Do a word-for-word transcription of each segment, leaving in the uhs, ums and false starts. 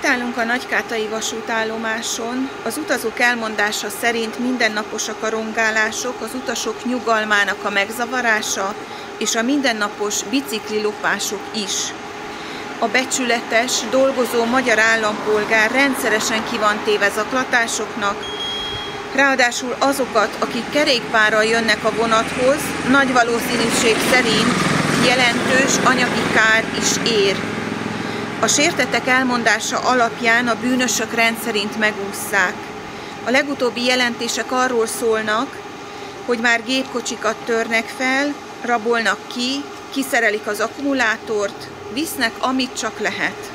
állunk a nagykátai vasútállomáson. Az utazók elmondása szerint mindennaposak a rongálások, az utasok nyugalmának a megzavarása és a mindennapos biciklilopások is. A becsületes, dolgozó magyar állampolgár rendszeresen ki van téve zaklatásoknak, ráadásul azokat, akik kerékpárral jönnek a vonathoz, nagy valószínűség szerint jelentős anyagi kár is ér. A sértettek elmondása alapján a bűnösök rendszerint megússzák. A legutóbbi jelentések arról szólnak, hogy már gépkocsikat törnek fel, rabolnak ki, kiszerelik az akkumulátort, visznek, amit csak lehet.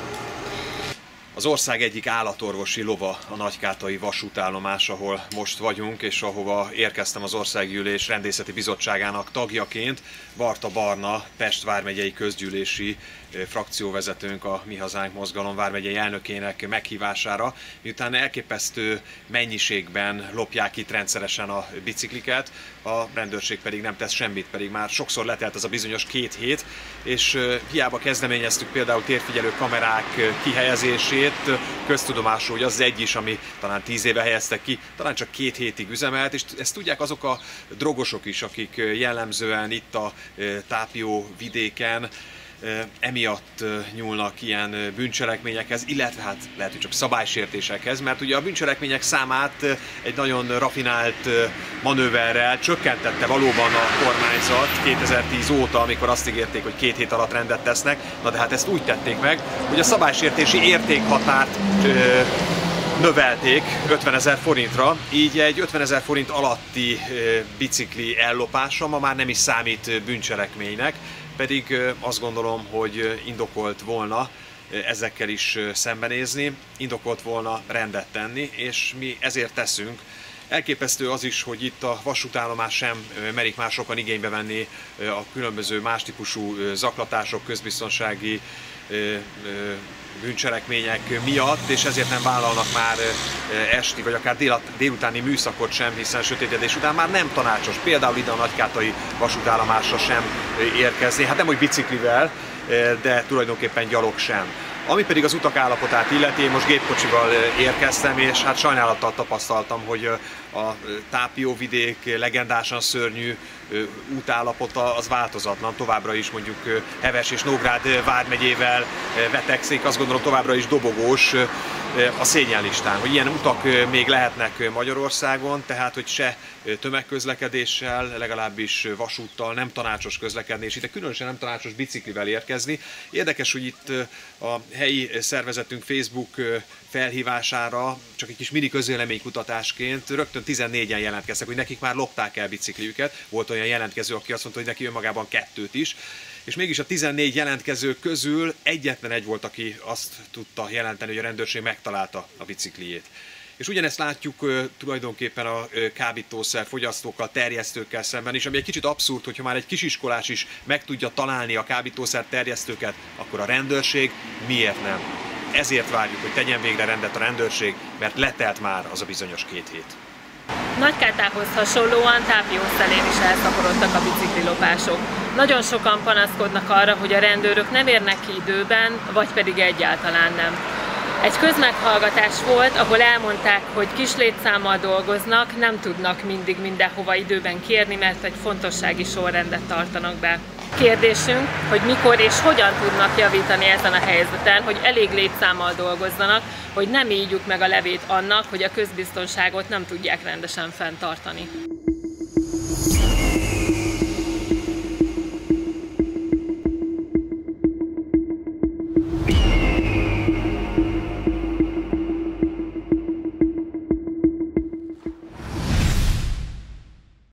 Az ország egyik állatorvosi lova a nagykátai vasútállomás, ahol most vagyunk, és ahova érkeztem az Országgyűlés Rendészeti Bizottságának tagjaként. Varta Barna, Pest vármegyei közgyűlési frakcióvezetőnk, a Mi Hazánk Mozgalom vármegyei elnökének meghívására, miután elképesztő mennyiségben lopják itt rendszeresen a bicikliket, a rendőrség pedig nem tesz semmit, pedig már sokszor letelt az a bizonyos két hét, és hiába kezdeményeztük például térfigyelő kamerák kihelyezését, köztudomású, hogy az egy is, ami talán tíz éve helyeztek ki, talán csak két hétig üzemelt, és ezt tudják azok a drogosok is, akik jellemzően itt a Tápió vidéken emiatt nyúlnak ilyen bűncselekményekhez, illetve hát lehet, hogy csak szabálysértésekhez, mert ugye a bűncselekmények számát egy nagyon rafinált manőverrel csökkentette valóban a kormányzat kétezer-tíz óta, amikor azt ígérték, hogy két hét alatt rendet tesznek, na de hát ezt úgy tették meg, hogy a szabálysértési értékhatárt ö, növelték ötvenezer forintra, így egy ötvenezer forint alatti bicikli ellopása ma már nem is számít bűncselekménynek, pedig azt gondolom, hogy indokolt volna ezekkel is szembenézni, indokolt volna rendet tenni, és mi ezért teszünk. Elképesztő az is, hogy itt a vasútállomás sem merik már sokan igénybe venni a különböző más típusú zaklatások, közbiztonsági bűncselekmények miatt, és ezért nem vállalnak már esti vagy akár dél, délutáni műszakot sem, hiszen sötétedés után már nem tanácsos például ide a nagykátai vasútállomásra sem érkezni, hát nem hogy biciklivel, de tulajdonképpen gyalog sem. Ami pedig az utak állapotát illeti, én most gépkocsival érkeztem, és hát sajnálattal tapasztaltam, hogy a Tápióvidék legendásan szörnyű útállapota az változatlan, továbbra is mondjuk Heves és Nógrád vármegyével vetekszik, azt gondolom továbbra is dobogós a szégyenlistán, hogy ilyen utak még lehetnek Magyarországon, tehát hogy se tömegközlekedéssel, legalábbis vasúttal nem tanácsos közlekedni, és itt különösen nem tanácsos biciklivel érkezni. Érdekes, hogy itt a helyi szervezetünk Facebook felhívására, csak egy kis mini közvéleménykutatásként rögtön tizennégyen jelentkeztek, hogy nekik már lopták el bicikliüket. Volt olyan jelentkező, aki azt mondta, hogy neki önmagában kettőt is. És mégis a tizennégy jelentkező közül egyetlen egy volt, aki azt tudta jelenteni, hogy a rendőrség megtalálta a biciklijét. És ugyanezt látjuk uh, tulajdonképpen a uh, kábítószer fogyasztókkal, terjesztőkkel szemben is, ami egy kicsit abszurd, hogyha már egy kisiskolás is meg tudja találni a kábítószer terjesztőket, akkor a rendőrség miért nem? Ezért várjuk, hogy tegyen végre rendet a rendőrség, mert letelt már az a bizonyos két hét. Nagykátához hasonlóan Tápiószelén is elszaporodtak a biciklilopások. Nagyon sokan panaszkodnak arra, hogy a rendőrök nem érnek ki időben, vagy pedig egyáltalán nem. Egy közmeghallgatás volt, ahol elmondták, hogy kis létszámmal dolgoznak, nem tudnak mindig mindenhova időben kérni, mert egy fontossági sorrendet tartanak be. Kérdésünk, hogy mikor és hogyan tudnak javítani ezen a helyzeten, hogy elég létszámmal dolgozzanak, hogy nem ígyjuk meg a levét annak, hogy a közbiztonságot nem tudják rendesen fenntartani.